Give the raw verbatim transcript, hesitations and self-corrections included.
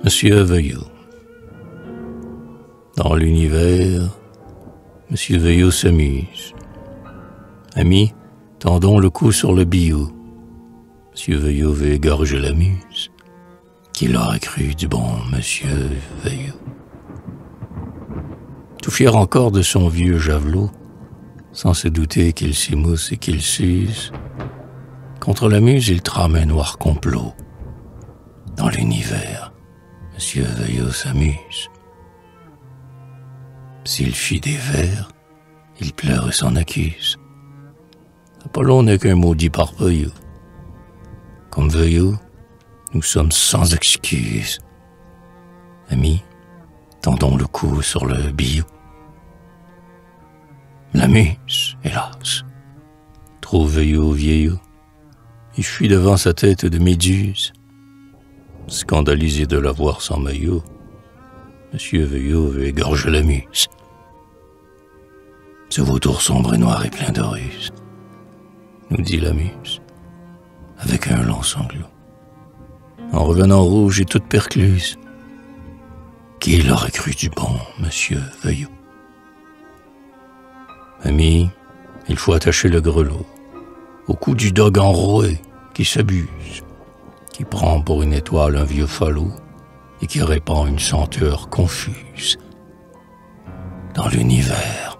Monsieur Veuillot. Dans l'univers, Monsieur Veuillot s'amuse. Ami, tendons le cou sur le billot. Monsieur Veuillot veut égorger la muse. Qui l'aurait cru du bon Monsieur Veuillot? Tout fier encore de son vieux javelot, sans se douter qu'il s'émousse et qu'il s'use, contre la muse il trame un noir complot. Dans l'univers, Monsieur Veuillot s'amuse. S'il fit des vers, il pleure et s'en accuse. Apollon n'est qu'un maudit parpillot. Comme Veuillot, nous sommes sans excuse. Amis, tendons le cou sur le billot. La muse, hélas, trouve Veuillot vieillot, il fuit devant sa tête de méduse. Scandalisé de la voir sans maillot, Monsieur Veuillot veut égorger la muse. Ce vautour sombre et noir et plein de ruses, nous dit la muse, avec un long sanglot. En revenant rouge et toute percluse, qui l'aurait cru du bon Monsieur Veuillot? Ami, il faut attacher le grelot au cou du dogue enroué qui s'abuse, qui prend pour une étoile un vieux falot et qui répand une senteur confuse. Dans l'univers,